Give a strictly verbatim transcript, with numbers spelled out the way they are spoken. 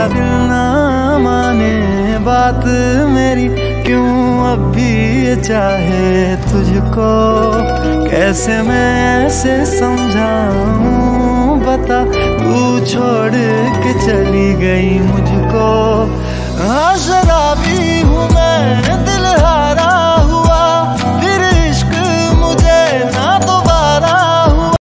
दिल ना माने बात मेरी, क्यों अब भी ये चाहे तुझको। कैसे मैं ऐसे समझाऊं बता, तू छोड़ के चली गई मुझको। हाँ शराबी हूँ